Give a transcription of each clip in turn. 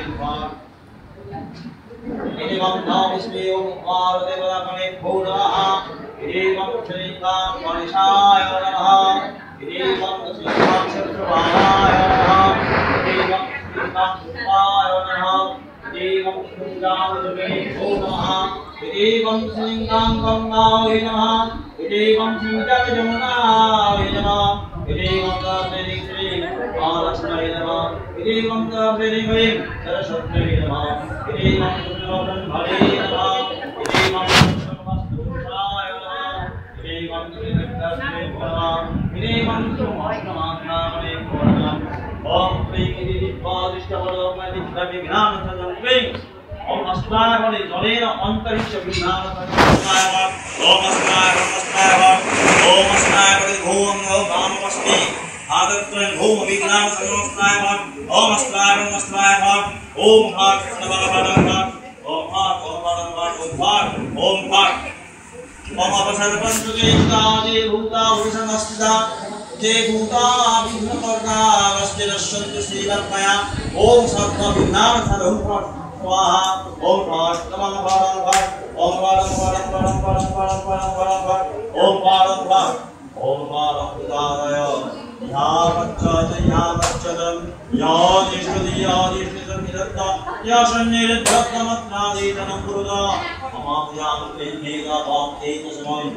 Minimum now is the Omar Development Buddha. Minimum Srinam Panishaya Namaha. Minimum Srinam Shatravaya Namaha. Minimum Srinam Sutaya Namaha. Minimum Srinam Buddha. Minimum Srinam Gangaya Namaha. Minimum Srinam Jamunaya Namaha. Minimum Srinam Sri Maharashtra Namaha. Minimum Srinam Saraswati Namaha. Minimum Hare Namaha. Minimum Shamastutaya Namaha. Minimum Srinam Namaha. Minimum Shamastutaya Namaha. Om Shri Giri Padishtavaromadi Vignana Sadam Om Astraya Jolena Antarisha Vignana Sadam Om Astraya Om Astraya Bhum Om Pasti Adatran Bhum Vignana Sadam Om Astraya Om Bhat Navagavadam Om Bhat Om Bhat Om Bhat Om Apasarpanchuketa Bhuta Visanastita जे भूता विघ्न करना वस्ते दर्शन्ति श्रीलक्ष्मया ओम सर्व विघ्नान सर्वं स्वाहा ओम भट नमः भरं भट ओम भरं भरं भरं भरं भरं भरं भरं भट ओम भरं भट ओम भरं उदारय या बच्चदं या दिष्टदं निरत्ता या शन्येरद्धमत्नादीतनं पुरुदा अमाभ्यां प्रेमेगा भाक्ते तस्मै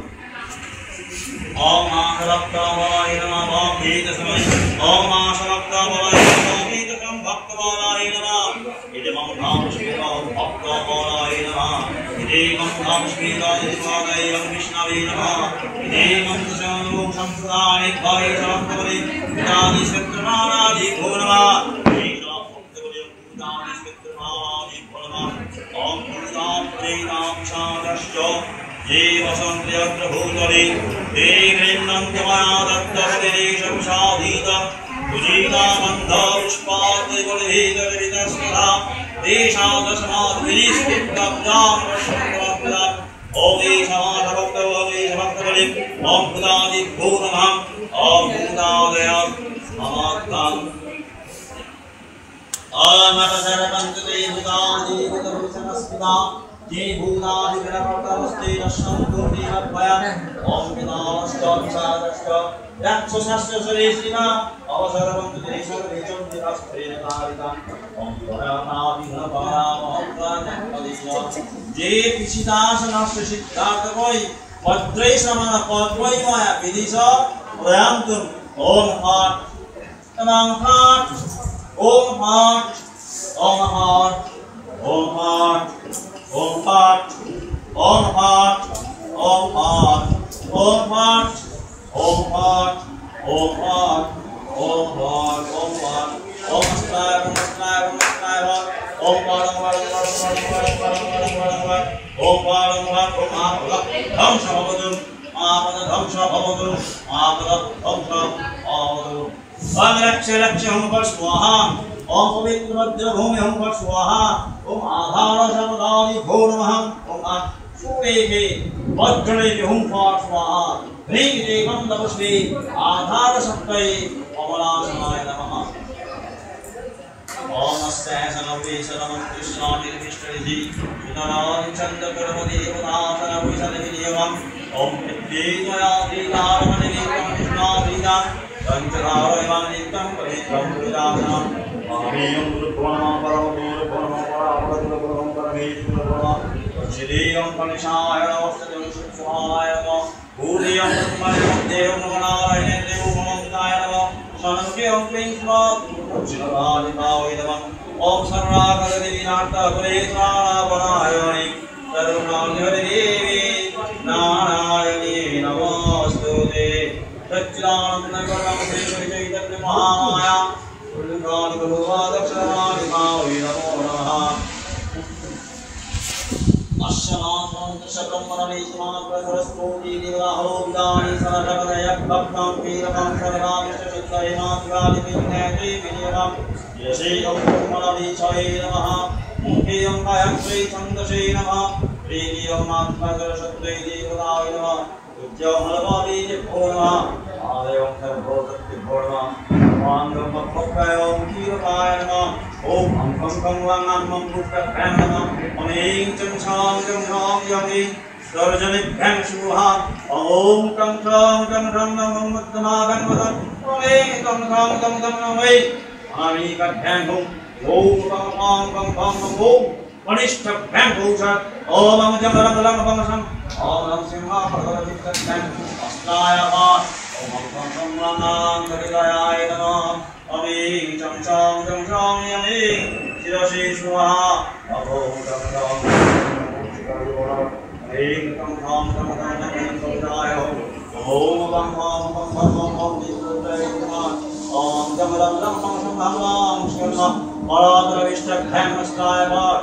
Om Maharaktavalaye Namah Om Bheda Samay Om Maharaktavalaye Namah Om Bheda Sam Bhaktavalaye Namah Idamam Dham Shmita Bhaktavalaye Namah Idamam Dham Shmita Idamam Vishnavi Namah Idamam Dasanu Samsudani Bhai Sarantabali Vidani Svetramanadi Bhunamah Idam Bhaktavali Vidani Svetramanadi Bhunamah Om Purnam Prenam Shadashya ये वसंत यत्र भूतले ते गृह्णन्त्यमया दत्तपतिरेशं साधीता तुजीता बन्धा पुष्पादिगुणभेदविदस्मरा देशादशमाद्विनिष्ठितब्दां वशंकरब्दा ॐ देशमाधभक्तबले ॐ भूतादिभ्यो नमः ॐ भूतादयात् ममात्ताम् अमरसरपञ्चते भूतादिभूतभूषणस्मिता ये भूतादिगणपतमस्ते नश्यन्तु निरभया ॐ पितामश्च राक्षसस्य सुरेशिना अवसरवन्तु देशर्वेचं दिवस्त्रेण कारिता ॐ भयानाभिघ्नपरामहं जे पिशितासनस्य सिद्धार्थकoi पद्रै समान पद्मै माया विदिश प्रयान्तुं ॐ हाट तमां हाट ॐ हाट ॐ हाट ॐ हाट Om Bhat, Om Bhat, Om Bhat, Om Bhat, Om Bhat, Om Bhat, Om Bhat, Om Bhat, Om Astraya, Om Astraya, Om Astraya, Om Bhat, Om Bhat, Om Bhat, Om Bhat, Om Bhat, Om Dhamsa Bhavatu, Apada Dhamsa Bhavatu, Apada Dhamsa Bhavatu. Om Raksha Raksha Om Bhat Swaha. Om Pavitra Bhadra Bhumi Om Bhat Swaha. Om Adhara Samadani Bho Namah. Om Sureke Bhadrake Om Bhat Swaha. Hrige Mandavasve Adhara Saktai Amalāsamaya Namah. Om Astasana Vesanam Krishna Nirvishtariji Sudarani Chanda Karamadi Devadasana Visadaviniyavam. Om Vidya Vidharamani Nikam Krishna Vidya Sanchara Ivanikam Pavitram Vidasam. Amiyam Gurupurama Paramapurupurama Paramapuram Parameshwarama Shiriyam Panishaya Namastatam Shukshmaya Namah Puriyam Brahmayam Devam Namarayam Devam Mamantaya Namah Shankyam Klingsmat Shirvani Bhavi Namah Om Sarvakara Devi Narta Puresana Panayani Sarvakara Devi Narayani Namastute Satchidananda Karam Sri Chaitanya Mahamaya Kulukani Kuluvadaksharani Bhavi Namo Namaha Ashanatman Shakamarani Shamatra Saraswati Divaho Vidani Sarakadayak Bhaktam Virakam Sarvamishta Chittaymat Vadi Vinnati Vinyavam Yashayam Kurmanavi Chaye Namaha Mukhiyam Kayam Sri Chandashe Namaha Preniyam Matmakara Shattve Devadavi Namaha Ujjam Halvadi Jibho Namaha Adayam Sarvosakti Bho Namaha Om Kirtaya Namah Om Kong Kong Lang Nam Mong Mục Các Bang Nam Ông Yên Trong Song Yang Yên Sarjanik Bang Su Ha Om Trong Nam Mong Mục Tama Bang Mật Ông Yên Trong Nam Yên Ami Các Bang Hùng Om Kong Om Manishta Bang Bhuja Om Am Jam Ram Ram Bang Sam Om Nam Simha Bhagavati Các Bang Astaya Ba Om Kong Lang Nam Karidaya Nam Ami Trong Yang Yên Siddhashi Swaha Om Trong Yên Trong Karidaya Om Bang Om Jam Ram Ram Bang Sam Bang Sam Maladra Vishtak Bang Astaya Ba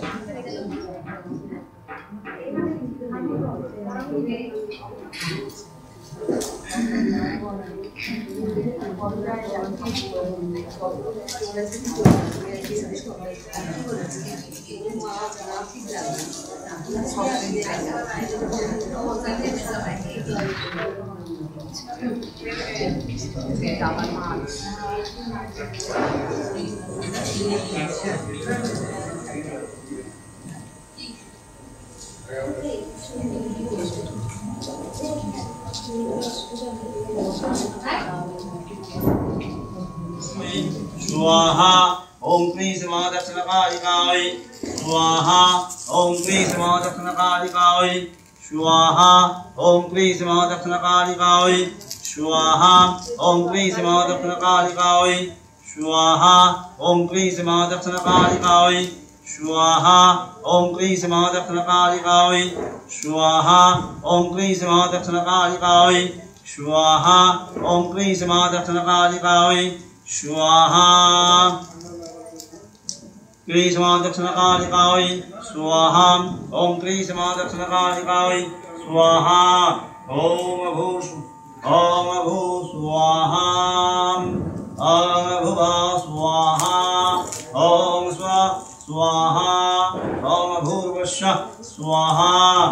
स्वाहा ओम क्लीं स्मा दक्षिणकालिकाय स्वाहा ओम क्लीं स्मा दक्षिणकालिकाय स्वाहा ओम क्लीं स्मा दक्षिणकालिकाय स्वाहा ओम क्लीं स्मा दक्षिणकालिकाय स्वाहा ओम क्लीं स्मा दक्षिणकालिकाय स्वाहा ओम क्लीं स्मा दक्षिणकालिकाय स्वाहा ओम क्लीं स्मा दक्षिणकालिकाय स्वाहा ओम क्लीं स्मा दक्षिणकालिकाय स्वाहा क्लीं स्मा दक्षिणकालिकाय स्वाहा ओम क्लीं स्मा दक्षिणकालिकाय स्वाहा ओम भू स्वाहा ओम भुवा स्वाहा ओम स्वा स्वाहा ओम भूर्भुवः स्वाहा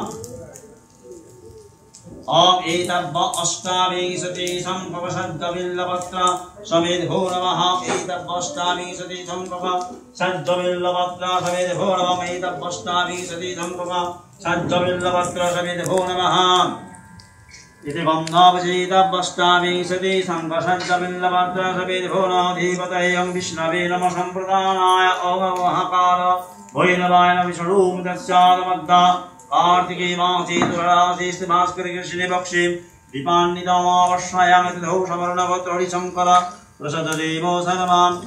ओम एतद् अष्टाविंशति संभवशब्दविल्लपत्र समेधो नमः एतद् अष्टाविंशति संभवशब्दविल्लपत्र समेधो नमः एतद् अष्टाविंशति संभवशब्दविल्लपत्र समेधो नमः इति बन्धवचेतद् अष्टाविंशति संभवशब्दविल्लपत्र समेधो नमः विष्णवे नमः सम्प्रदानाय ओम महाकाल भैरवाय नमः विष्णुमतस्यादमद्दा कार्तिके मासे तुलाराशेस्ते भास्कर कृष्णे पक्षे दीपान्वितामावर्षायां तिथौ समर्णवत्रोणि शंकर प्रसददेवो सर्वान्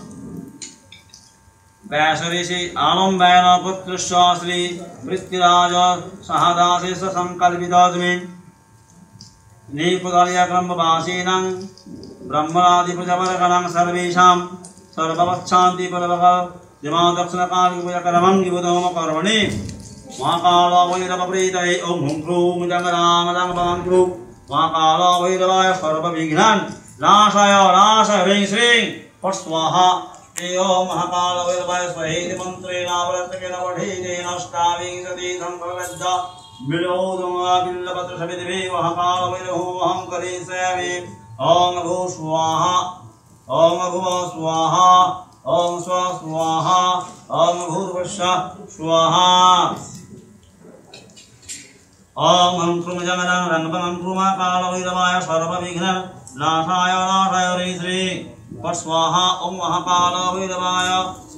व्यासऋषि आलम्बेन पुत्रस्य श्री पृथ्वीराज सहदासेश संकल्पितस्मिन् नीपुदलयक्रमवासीनां ब्रह्मणादिप्रजवर्गणां सर्वेषां सर्ववच्छान्तिपूर्वक दिमा दक्षिणकालिपूजकर्मं कर्मणि महाकाल भैरव प्रीतये ओम हुं क्रूं जंगराम जंगपं क्रूं महाकाल भैरवाय सर्वविघ्नान् नाशाय नाशाय ह्रीं श्रीं फट् स्वाहा ओम महाकाल भैरवाय स्वहेति मन्त्रेण व्रतकेन पठेतेन अष्टाविंशति संभवशब्द बिल्वपत्र समितिभिः महाकाल भैरवोऽहं करिष्यामि ओम भू स्वाहा ओम भुव स्वाहा ओम स्व स्वाहा ओम भूर्भुवः स्वाहा ओम हम क्रूं जंगरां रंगपं क्रूं महाकाल भैरवाय सर्वविघ्नान् नाशाय नाशाय ह्रीं श्रीं फट् स्वाहा ओम महाकाल भैरवाय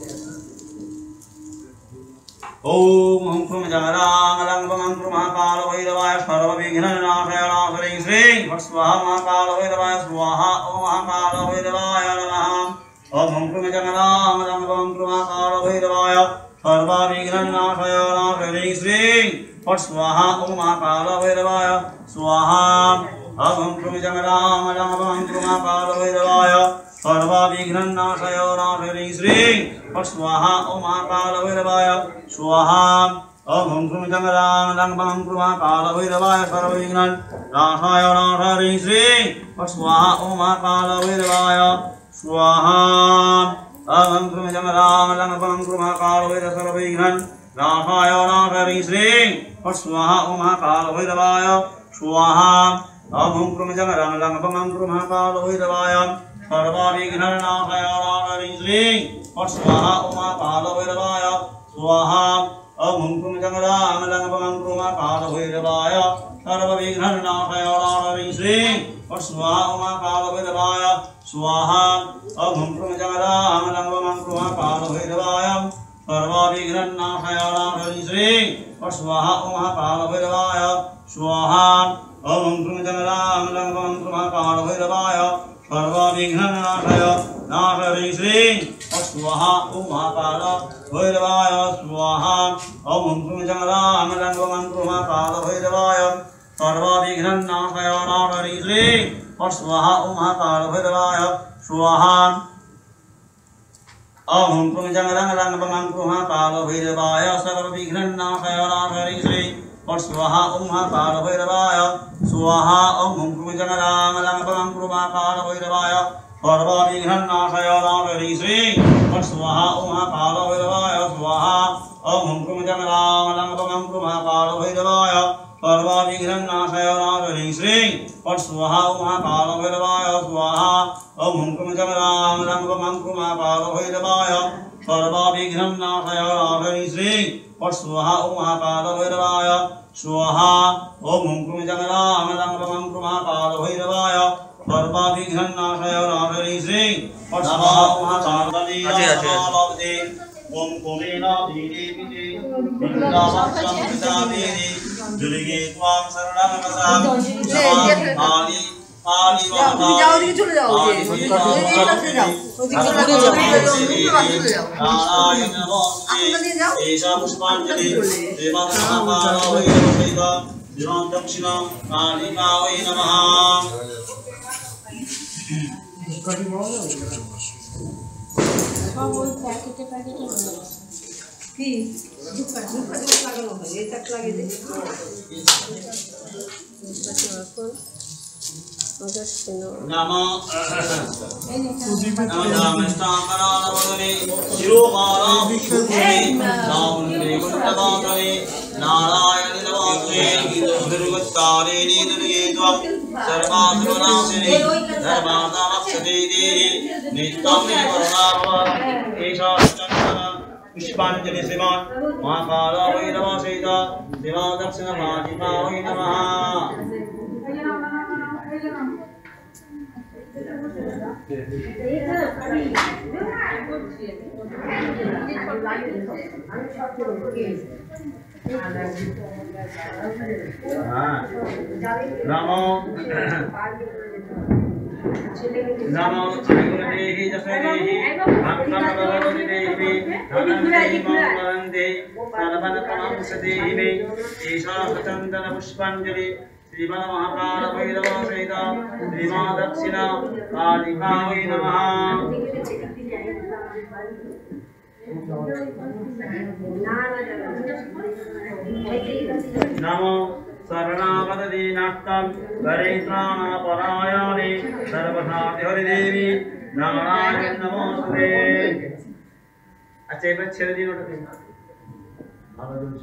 ओम हम क्रूं जंगरां रंगपं क्रूं महाकाल भैरवाय सर्वविघ्नान् नाशाय नाशाय ह्रीं श्रीं फट् स्वाहा महाकाल भैरवाय स्वाहा ओम महाकाल भैरवाय नमः ओम हम क्रूं जंगरां रंगपं क्रूं महाकाल भैरवाय सर्वविघ्नान् नाशाय नाशाय ह्रीं श्रीं फट् स्वाहा ओम महाकाल भैरवाय स्वाहा ओम हम क्रूं जंगरां रंगपं क्रूं महाकाल भैरवाय सर्वविघ्नान् नाशाय नाशाय ह्रीं श्रीं फट् स्वाहा ओम महाकाल भैरवाय स्वाहा ओम हम क्रूं जंगरां रंगपं क्रूं महाकाल भैरवाय सर्वविघ्नान् नाशाय नाशाय ह्रीं श्रीं फट् स्वाहा ओम महाकाल भैरवाय स्वाहा ओम हम क्रूं जंगरां रंगपं क्रूं महाकाल भैरवाय सर्वविघ्नान् नाशाय नाशाय ह्रीं श्रीं फट् स्वाहा ओम महाकाल भैरवाय स्वाहा ओम हम क्रूं जंगरां रंगपं क्रूं महाकाल भैरवाय सर्वविघ्नान् नाशाय नाशाय ह्रीं श्रीं फट् स्वाहा ओम महाकाल भैरवाय स्वाहा ओम हम क्रूं जंगरां रंगपं क्रूं महाकाल भैरवाय सर्वविघ्नान् नाशाय नाशाय ह्रीं श्रीं फट् स्वाहा ओम महाकाल भैरवाय स्वाहा ओम हम क्रूं जंगरां रंगपं क्रूं महाकाल भैरवाय सर्वविघ्नान् नाशाय नाशाय ह्रीं श्रीं फट् स्वाहा ओम महाकाल भैरवाय स्वाहा ओम हम क्रूं जंगरां रंगपं क्रूं महाकाल भैरवाय सर्वविघ्नान् नाशाय नाशाय ह्रीं श्रीं फट् स्वाहा ओम महाकाल भैरवाय स्वाहा ओम हम क्रूं जंगरां रंगपं क्रूं महाकाल भैरवाय सर्वविघ्नान् नाशाय नाशाय ह्रीं श्रीं फट् स्वाहा ओम महाकाल भैरवाय स्वाहा Om Hum Krum Jang Rang Rang Bang Krum Ha Palo Bhairavaya Sarva Vignan Nashaya Nashari Sri Swaha Om Ha Palo Bhairavaya Swaha Om Hum Krum Jang Rang Rang Bang Krum Ha Palo Bhairavaya Sarva Vignan Nashaya Nashari Sri Swaha Om Ha Palo Bhairavaya Swaha Om Hum Krum Jang Rang Rang Bang Krum Ha Palo Bhairavaya Sarva Vignan Nashaya Nashari Sri Swaha Om Ha Palo Bhairavaya Swaha Om Hum Krum Jang Rang Rang Bang Krum Ha Palo Bhairavaya Sarva Vignan Nashaya Nashari Sri Swaha Om Ha Palo Bhairavaya Swaha Om Hum Krum Jang Rang Rang Bang Krum Ha Palo Bhairavaya Sarva Vignan Nashaya Nashari Sri Swaha Om Ha Palo Bhairavaya Om Kumena Bhidi Bhidi Vindavaksam Vidaviri Durge Twam Saranam Vasam Ali Ali Vahari Narayana Vamsi Esha Pushpanjali Devam Mahamara Vairavaida Divam Dakshina Kali Kavai Namaha Namo Namastamarana Shiromara Vibhumi Namune Kundavatane Narayana Navasne Dhruvattarini Dhruvetvam Sarvasvanasini Dharmadavaksati Nittam Nivarnava Esha Chandana Pushpanjali Siva Mahakala Vairava Sita Siva Dakshina Bhajipa Vairavaha Namo Namo Gurudehi Jasdehi Bhaktam Bhagavadehi Bhaktam Bhagavande Sarvana Pramamsadehi Esha Chandana Pushpanjali Sriva Mahakala Vairava Sita Sriva Dakshina Kali Kavai Namaha Namo Saranavadadi Nattam Varisrana Parayani Sarvasati Hari Devi Narayana Namaste Acha ebar ছেড়ে দিন ওটাকে ভালো চলছে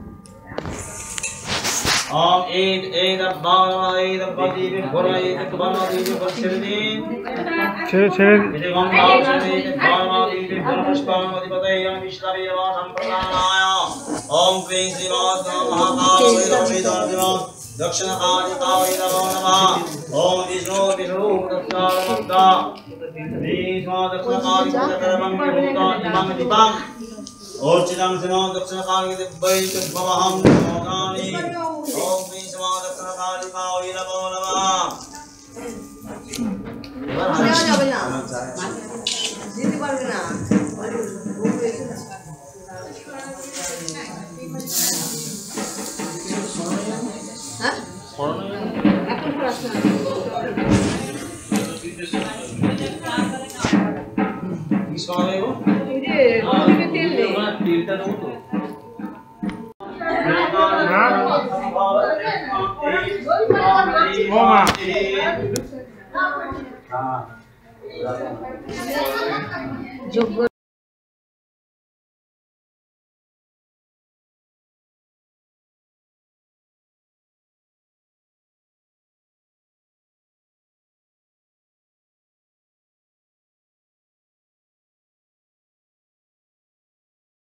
Om Eid Bhava Eid Bhati Bhora Eid Bhava Eid ছেড়ে দিন ছেড়ে এই গঙ্গা ছেড়ে Bhava Eid Bhora Pushpamati Padaya Vishnavi Vasam Pranaya Om Kri Sivasa Mahakala Vairava Dakshina Kali Kavai Namaha Om Vishnu Vishnu Dakshina Vishnu Dakshina Kali Kavai Imam Dipam Orchidam Sima Dakshina Kali Devai Bhavaham Nani Om Vishnu Dakshina Kali Kavai Namaha Jiti parbe na যোগ্য